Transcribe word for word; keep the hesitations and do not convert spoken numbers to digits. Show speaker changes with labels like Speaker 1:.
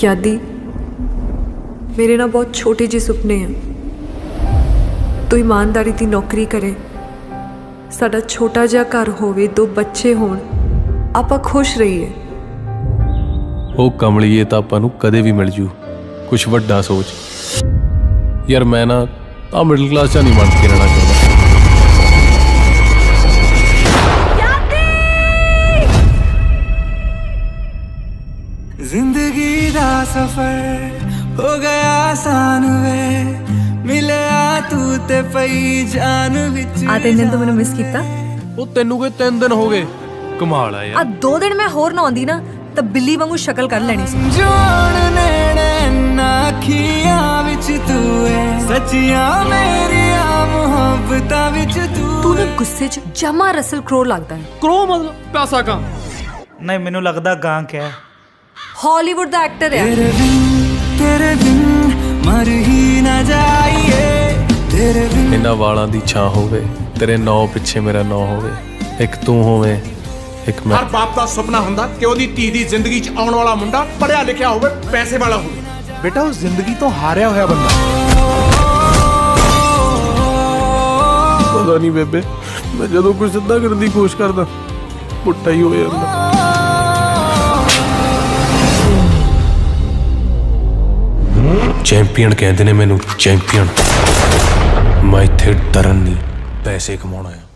Speaker 1: यादी मेरे ना बहुत छोटे ਜਿਹੇ ਸੁਪਨੇ हैं। तू ईमानदारी ਦੀ नौकरी करे, साडा छोटा जिहा घर होवे, दो बच्चे होण, आपां खुश रहीए।
Speaker 2: ਉਹ ਕਮਲੀਏ ਤਾਂ ਆਪਾਂ ਨੂੰ ਕਦੇ ਵੀ ਮਿਲ ਜੂ। ਕੁਛ ਵੱਡਾ ਸੋਚ ਯਾਰ। ਮੈਂ ਨਾ ਆ ਮਿਡਲ ਕਲਾਸ ਚ ਨਹੀਂ ਬਣ ਕੇ ਰਹਿਣਾ ਚਾਹੁੰਦਾ।
Speaker 3: जिंदगी दा सफर हो गया आसान वे, मिलिया तू ते पई जान विच।
Speaker 1: आ तीन दिन तो मैंने मिस किया।
Speaker 2: ਉਹ ਤੈਨੂੰ ਕੋਈ ਤਿੰਨ ਦਿਨ ਹੋ ਗਏ? ਕਮਾਲ ਆ
Speaker 1: आ
Speaker 2: ਯਾਰ।
Speaker 1: दो दिन मैं होर ना आंदी ना तो बिल्ली वांगू शक्ल कर लेनी सी।
Speaker 3: जोड़ नेड़े ना अखियां विच तू है, सच्चियां मेरिया मोहब्बतां विच तू।
Speaker 1: तू ना गुस्से च जमा रसल क्रो लगदा है।
Speaker 2: ਕਰੋ ਮਤਲਬ ਪੈਸਾ ਕਾ?
Speaker 4: नहीं मैनू लगदा गां क्या है।
Speaker 1: हॉलीवुड दा एक्टर है।
Speaker 3: तेरे बिन तेरे बिन मर ही ना जाइए, तेरे बिन।
Speaker 2: ਇਹਨਾਂ ਵਾਲਾਂ ਦੀ ਛਾਂ ਹੋਵੇ, ਤੇਰੇ ਨੌ ਪਿੱਛੇ ਮੇਰਾ ਨੌ ਹੋਵੇ, ਇੱਕ ਤੂੰ ਹੋਵੇ ਇੱਕ ਮੈਂ।
Speaker 5: ਹਰ ਬਾਪ ਦਾ ਸੁਪਨਾ ਹੁੰਦਾ ਕਿ ਉਹਦੀ ਧੀ ਦੀ ਜ਼ਿੰਦਗੀ 'ਚ ਆਉਣ ਵਾਲਾ ਮੁੰਡਾ ਪੜ੍ਹਿਆ ਲਿਖਿਆ ਹੋਵੇ, ਪੈਸੇ ਵਾਲਾ ਹੋਵੇ। ਬੇਟਾ ਉਹ ਜ਼ਿੰਦਗੀ ਤੋਂ ਹਾਰਿਆ ਹੋਇਆ ਬੰਦਾ।
Speaker 2: ਪਤਾ ਨਹੀਂ ਬੇਬੇ, ਮੈਂ ਜਦੋਂ ਕੁਝ ਸਿੱਧਾ ਕਰਨ ਦੀ ਕੋਸ਼ਿਸ਼ ਕਰਦਾ ਪੁੱਠਾ ਹੀ ਹੋ ਜਾਂਦਾ। ਚੈਂਪੀਅਨ ਕਹਿੰਦੇ ਨੇ ਮੈਨੂੰ, ਚੈਂਪੀਅਨ। ਮੈਂ ਇੱਥੇ ਡਰਨ ਨਹੀਂ, ਪੈਸੇ ਕਮਾਉਣਾ ਆ।